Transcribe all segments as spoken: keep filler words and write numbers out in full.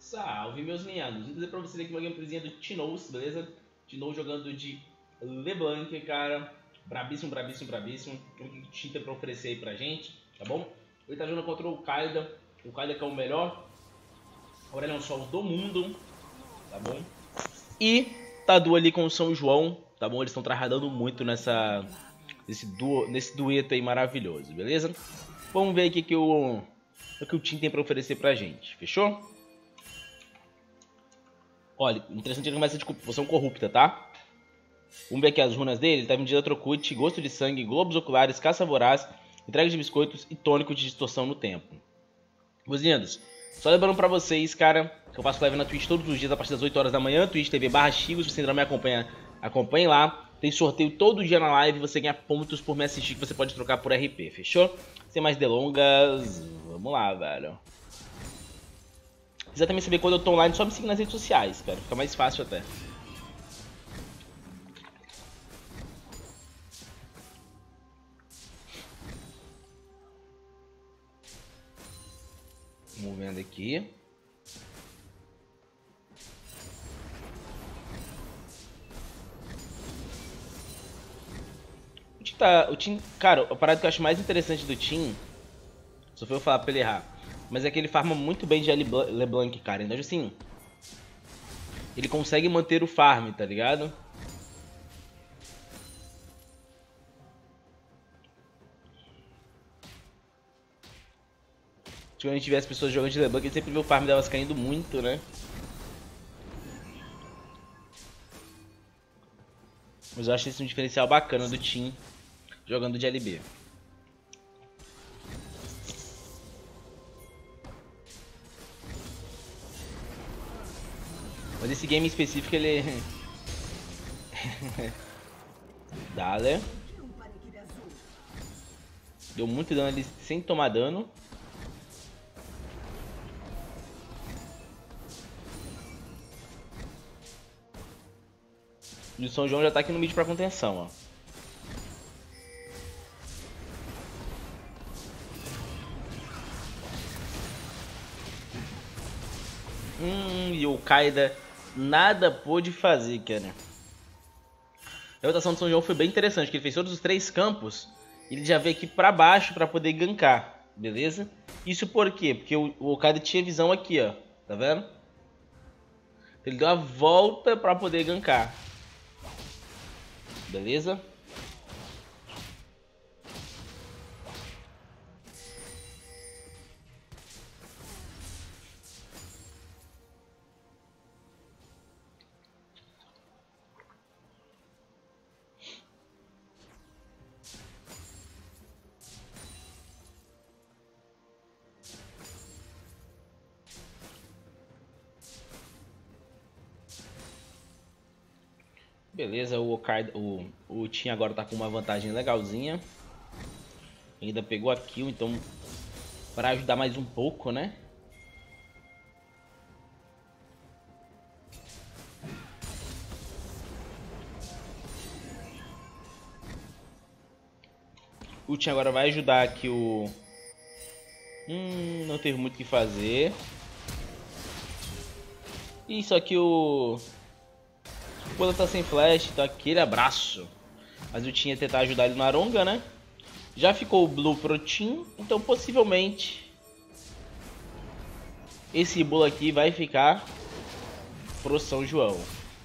Salve, meus linhados. Vou dizer pra vocês aqui uma gameplayzinha do Tinoz, beleza? Tinoz jogando de LeBlanc, cara. Brabíssimo, brabíssimo, brabíssimo. O que o Tim tem pra oferecer aí pra gente, tá bom? Ele tá jogando contra o Kaida. O Kaida que é o melhor Aurelion Sol do mundo, tá bom? E tá duo ali com o São João, tá bom? Eles estão trabalhando muito nessa, nesse, duo, nesse dueto aí maravilhoso, beleza? Vamos ver aqui que o, o que o Tim tem pra oferecer pra gente, fechou? Olha, interessante, ele começa de poção corrupta, tá? Vamos ver aqui as runas dele. Ele tá vendido a Trocute, gosto de sangue, globos oculares, caça voraz, entrega de biscoitos e tônico de distorção no tempo. Meus lindos, só lembrando pra vocês, cara, que eu faço live na Twitch todos os dias a partir das oito horas da manhã, Twitch T V barra Chigo. Se você ainda não me acompanha, acompanhe lá. Tem sorteio todo dia na live, você ganha pontos por me assistir que você pode trocar por R P, fechou? Sem mais delongas, vamos lá, velho. Se quiser também saber quando eu tô online, só me seguir nas redes sociais, cara, fica mais fácil até. Vamos vendo aqui. O Tim tá. O Tim. Cara, a parada que eu acho mais interessante do Tim. Só foi eu falar pra ele errar. Mas é que ele farma muito bem de LeBlanc, cara. Então, assim. Ele consegue manter o farm, tá ligado? Quando a gente vê as pessoas jogando de LeBlanc, a gente sempre vê o farm delas caindo muito, né? Mas eu acho esse um diferencial bacana do Tim jogando de L B. Mas esse game específico, ele... Dale. Deu muito dano ali sem tomar dano. E o São João já tá aqui no mid pra contenção, ó. Hum, e o Kaida nada pôde fazer, cara. A rotação do São João foi bem interessante, que ele fez todos os três campos. E ele já veio aqui pra baixo pra poder gankar, beleza? Isso por quê? Porque o, o Kaida tinha visão aqui, ó. Tá vendo? Ele deu a volta pra poder gankar. Beleza? Beleza, o Okaida, o, o Tim agora tá com uma vantagem legalzinha. Ainda pegou a kill, então para ajudar mais um pouco, né? O Tim agora vai ajudar aqui o... Hum, não teve muito o que fazer. Isso aqui o... O Bola tá sem flash, então aquele abraço. Mas o Tim ia tentar ajudar ele no Aronga, né? Já ficou o Blue pro Tim, então possivelmente esse bolo aqui vai ficar pro São João.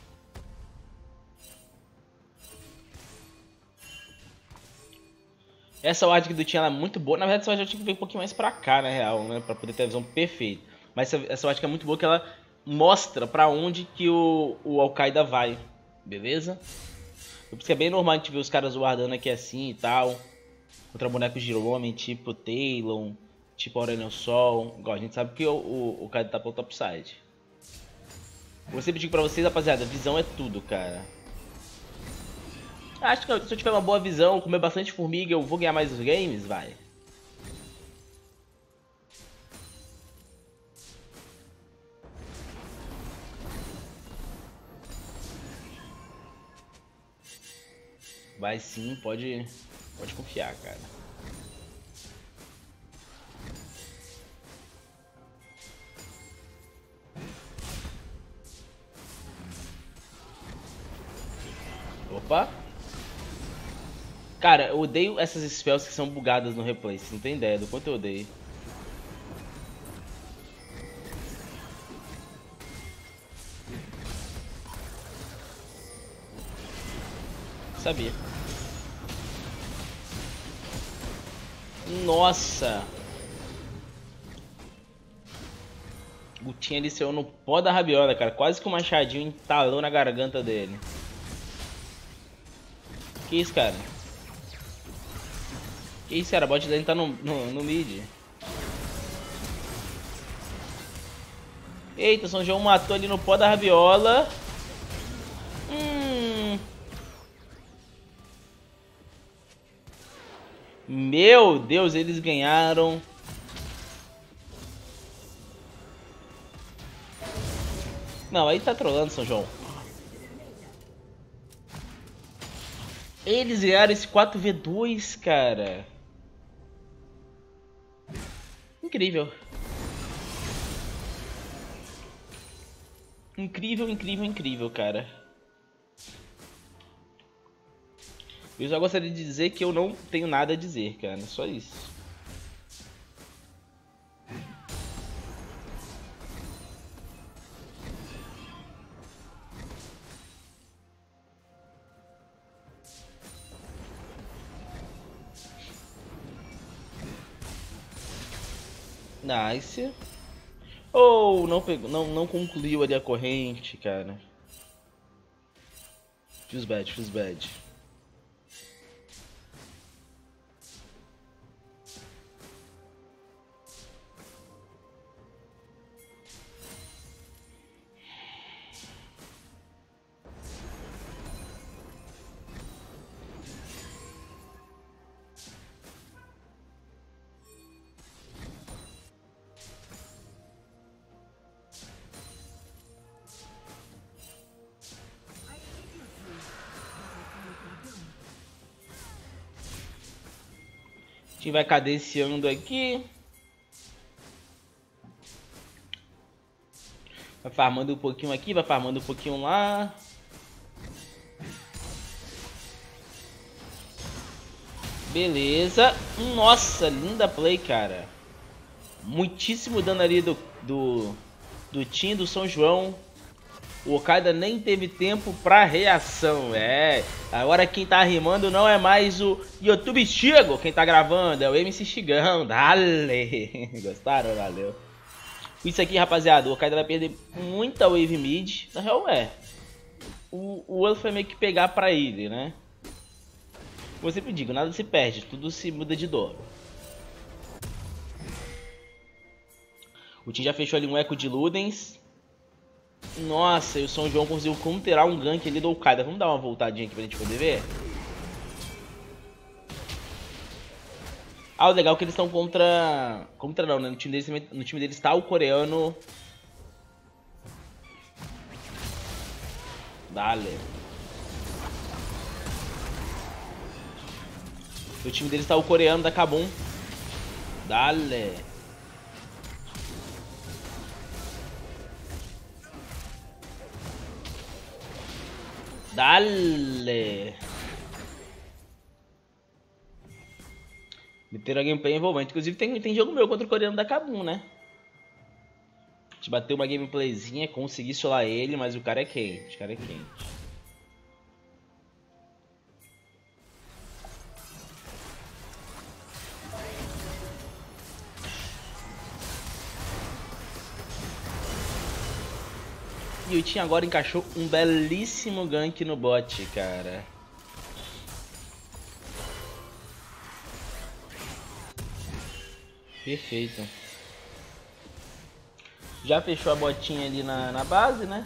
Essa ward do Tim ela é muito boa. Na verdade, essa ward eu tinha que vir um pouquinho mais pra cá, na real, né? Pra poder ter a visão perfeita. Mas essa, essa ward é muito boa, que ela mostra pra onde que o, o Al-Qaeda vai. Beleza? Por isso que é bem normal a gente ver os caras guardando aqui assim e tal. Contra bonecos de homem, tipo Talon, tipo Aurelion Sol. Igual a gente sabe que o, o, o Qaeda tá pro topside. Vou sempre digo pra vocês, rapaziada, visão é tudo, cara. Acho que se eu tiver uma boa visão, comer bastante formiga, eu vou ganhar mais os games, vai. Vai sim, pode, pode confiar, cara. Opa. Cara, eu odeio essas spells que são bugadas no replay. Você não tem ideia do quanto eu odeio. Sabia. Nossa. O Tinha ali saiu no pó da rabiola, cara. Quase que o machadinho entalou na garganta dele. Que isso, cara? Que isso, cara? A bot dele tá no, no, no mid. Eita, São João matou ali no pó da rabiola. Hum. Meu Deus, eles ganharam. Não, aí tá trolando, São João. Eles ganharam esse quatro v dois, cara. Incrível. Incrível, incrível, incrível, cara. Eu só gostaria de dizer que eu não tenho nada a dizer, cara. Só isso. Nice. Oh, não pegou, não, não concluiu ali a corrente, cara. Feels bad, feels bad. A gente vai cadenciando aqui. Vai farmando um pouquinho aqui, vai farmando um pouquinho lá. Beleza. Nossa, linda play, cara. Muitíssimo dano ali do, do, do Tim do São João. O Okada nem teve tempo pra reação. É, agora quem tá rimando não é mais o YouTube Chigo. Quem tá gravando é o M C Chigão. Dale. Gostaram? Valeu. Com isso aqui, rapaziada, o Okada vai perder muita wave mid. Na real é. O, o Wolf vai meio que pegar pra ele, né? Como eu sempre digo, nada se perde, tudo se muda de dor. O Tim já fechou ali um eco de Ludens. Nossa, e o São João conseguiu counterar um gank ali do Okada. Vamos dar uma voltadinha aqui pra gente poder ver? Ah, o legal é que eles estão contra... Contra não, né? No time deles, no time deles tá o coreano... Dale. No time deles tá o coreano da Kabum. Dale. Dale. Meteram a gameplay envolvente. Inclusive tem, tem jogo meu contra o coreano da Kabum, né? A gente bateu uma gameplayzinha, consegui solar ele, mas o cara é quente. O cara é quente. E o Tim agora encaixou um belíssimo gank no bot, cara. Perfeito. Já fechou a botinha ali na, na base, né?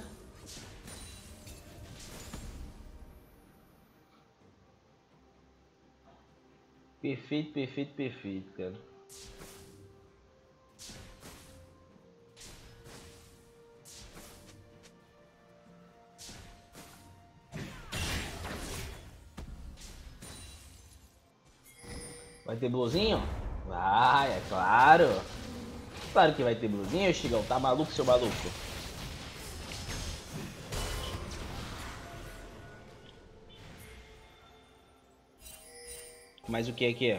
Perfeito, perfeito, perfeito, cara. Vai ter bluzinho? Vai, é claro. Claro que vai ter bluzinho, Chigão. Tá maluco, seu maluco? Mais o que aqui?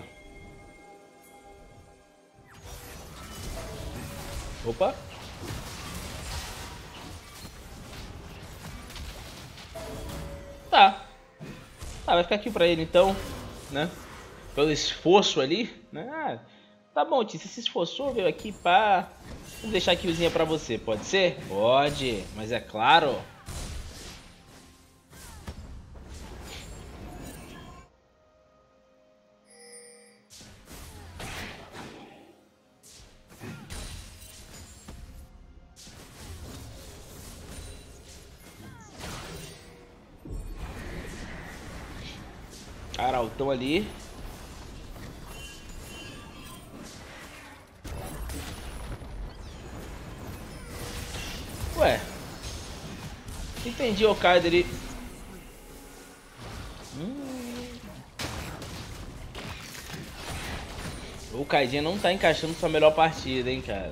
Opa. Tá. Tá, vai ficar aqui pra ele então, né? Pelo esforço ali, né? Ah, tá bom, tio, você se esforçou, veio aqui, pá. Vou deixar aqui o pra você, pode ser? Pode, mas é claro. Arautão ali. Ué. Entendi o Kaido ali. Hum. O Kaidinha não tá encaixando sua melhor partida, hein, cara.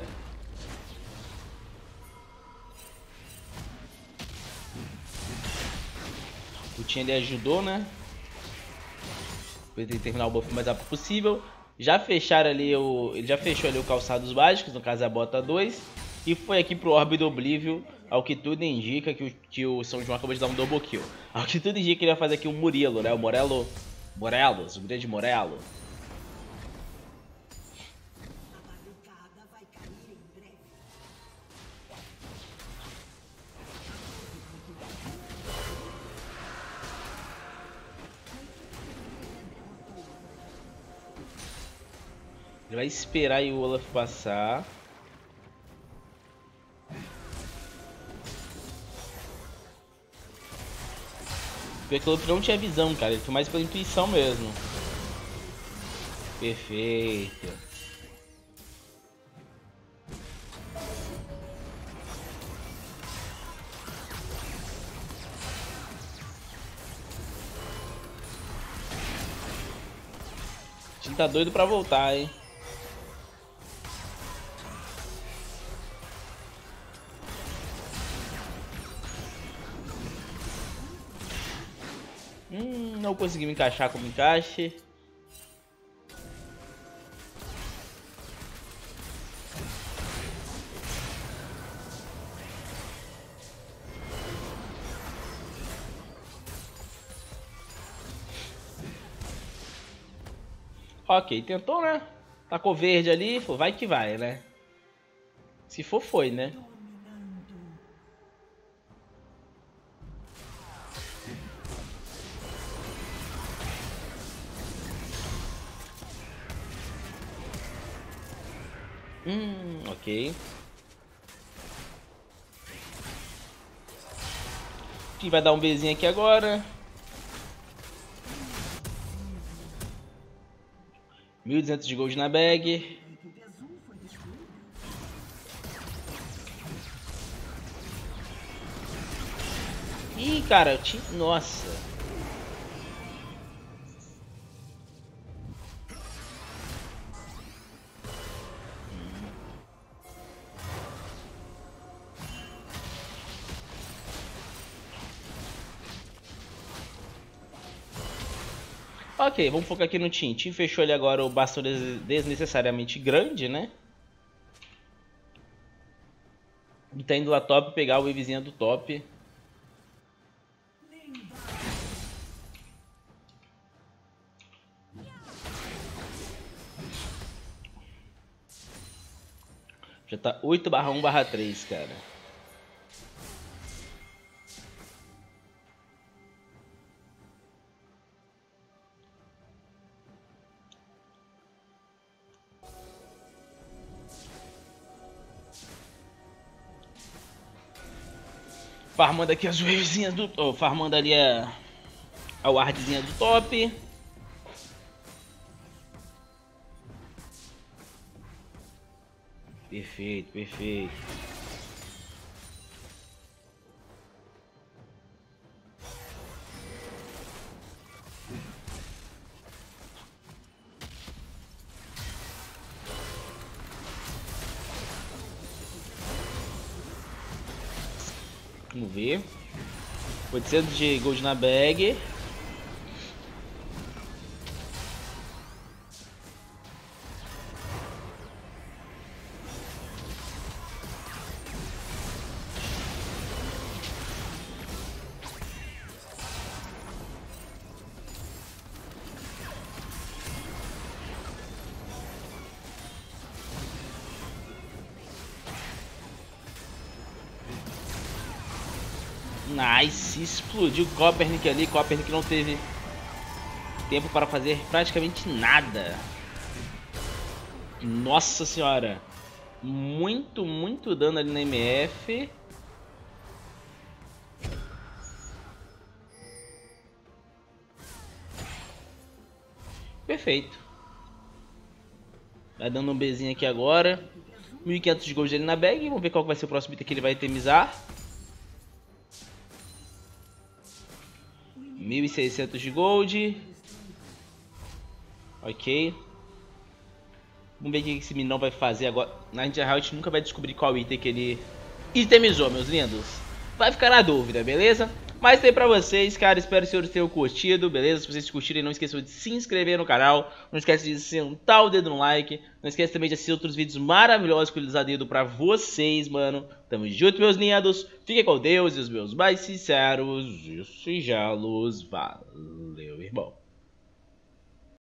O Tinha ali ajudou, né? Pra ele terminar o buff o mais rápido possível. Já fecharam ali o. Ele já fechou ali o calçados básicos, no caso a bota dois. E foi aqui pro Orbe do Oblívio. Ao que tudo indica que o, que o São João acabou de dar um double kill. Ao que tudo indica que ele vai fazer aqui o Murilo, né? O Morelo. Morelos, o grande Morelo. Ele vai esperar aí o Olaf passar. Porque aquele outro não tinha visão, cara. Ele foi mais pela intuição mesmo. Perfeito. O time tá doido pra voltar, hein. Hum, não consegui me encaixar como encaixe. Ok, tentou, né? Tacou verde ali, falou, vai que vai, né? Se for, foi, né? Hum, ok. Quem vai dar um bezinho aqui agora? mil e duzentos de gold na bag. Ih, cara, eu tinha... Nossa. Ok, vamos focar aqui no Tim. Tim fechou ali agora o bastão des desnecessariamente grande, né? E tá indo lá top pegar o wavezinha do top. Já tá oito barra um barra três, cara. Farmando aqui as wavezinhas do... Oh, farmando ali a... a wardzinha do top. Perfeito, perfeito. Vamos ver. oitocentos de gold na bag. Nice, explodiu o Copernic ali. Copernic não teve tempo para fazer praticamente nada. Nossa senhora. Muito, muito dano ali na M F. Perfeito. Vai dando um Bzinho aqui agora. mil e quinhentos de gold ali na bag. Vamos ver qual vai ser o próximo item que ele vai itemizar. mil e seiscentos de gold. Ok. Vamos ver o que esse menino vai fazer agora. Na Ninja Riot a gente nunca vai descobrir qual item que ele itemizou, meus lindos. Vai ficar na dúvida, beleza? Mas tem pra vocês, cara. Espero que os senhores tenham curtido, beleza? Se vocês curtirem, não esqueçam de se inscrever no canal. Não esqueça de sentar o dedo no like. Não esqueça também de assistir outros vídeos maravilhosos que eu lhes dedo pra vocês, mano. Tamo junto, meus lindos. Fiquem com Deus e os meus mais sinceros e singelos. Valeu, irmão.